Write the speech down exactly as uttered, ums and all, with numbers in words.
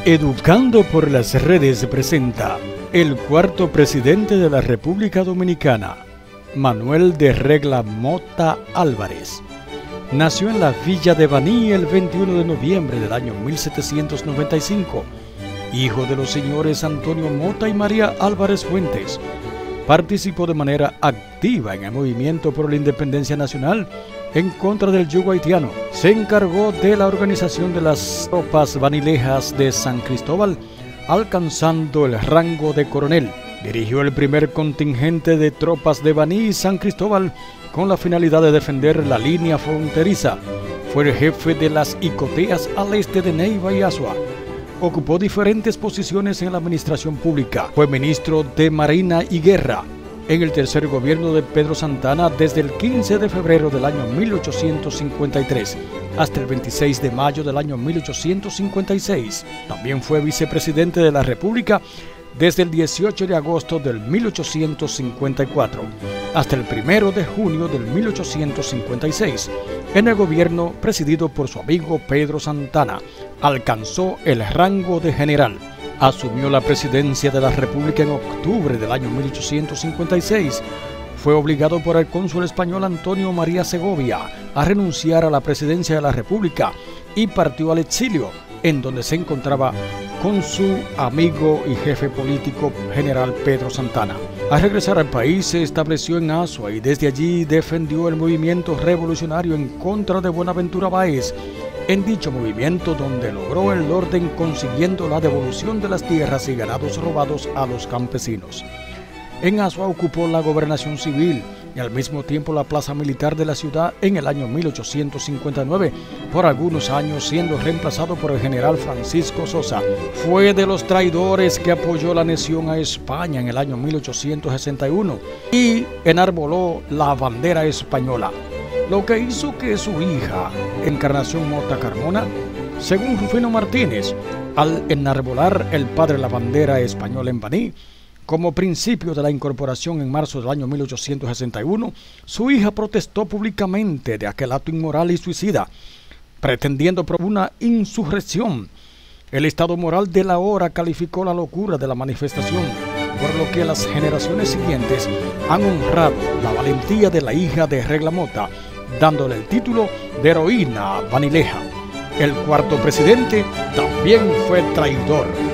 Educando por las redes presenta el cuarto presidente de la República Dominicana, Manuel de Regla Mota Álvarez. Nació en la villa de Baní el veintiuno de noviembre del año mil setecientos noventa y cinco, hijo de los señores Antonio Mota y María Álvarez Fuentes. Participó de manera activa en el movimiento por la independencia nacional en contra del yugo haitiano. Se encargó de la organización de las tropas banilejas de San Cristóbal, alcanzando el rango de coronel. Dirigió el primer contingente de tropas de Baní y San Cristóbal con la finalidad de defender la línea fronteriza. Fue el jefe de las Icoteas al este de Neiva y Azua. Ocupó diferentes posiciones en la administración pública. Fue ministro de Marina y Guerra en el tercer gobierno de Pedro Santana desde el quince de febrero del año mil ochocientos cincuenta y tres hasta el veintiséis de mayo del año mil ochocientos cincuenta y seis. También fue vicepresidente de la República desde el dieciocho de agosto del mil ochocientos cincuenta y cuatro hasta el primero de junio del mil ochocientos cincuenta y seis. En el gobierno presidido por su amigo Pedro Santana, alcanzó el rango de general. Asumió la presidencia de la República en octubre del año mil ochocientos cincuenta y seis. Fue obligado por el cónsul español Antonio María Segovia a renunciar a la presidencia de la República y partió al exilio, en donde se encontraba con su amigo y jefe político general Pedro Santana. Al regresar al país se estableció en Azua y desde allí defendió el movimiento revolucionario en contra de Buenaventura Báez. En dicho movimiento donde logró el orden consiguiendo la devolución de las tierras y ganados robados a los campesinos. En Azua ocupó la gobernación civil y al mismo tiempo la plaza militar de la ciudad en el año mil ochocientos cincuenta y nueve, por algunos años siendo reemplazado por el general Francisco Sosa. Fue de los traidores que apoyó la anexión a España en el año mil ochocientos sesenta y uno y enarboló la bandera española, lo que hizo que su hija, Encarnación Mota Carmona, según Rufino Martínez, al enarbolar el padre la bandera española en Baní, como principio de la incorporación en marzo del año mil ochocientos sesenta y uno, su hija protestó públicamente de aquel acto inmoral y suicida, pretendiendo provocar una insurrección. El estado moral de la hora calificó la locura de la manifestación, por lo que las generaciones siguientes han honrado la valentía de la hija de Regla Mota, dándole el título de heroína banileja. El cuarto presidente también fue traidor.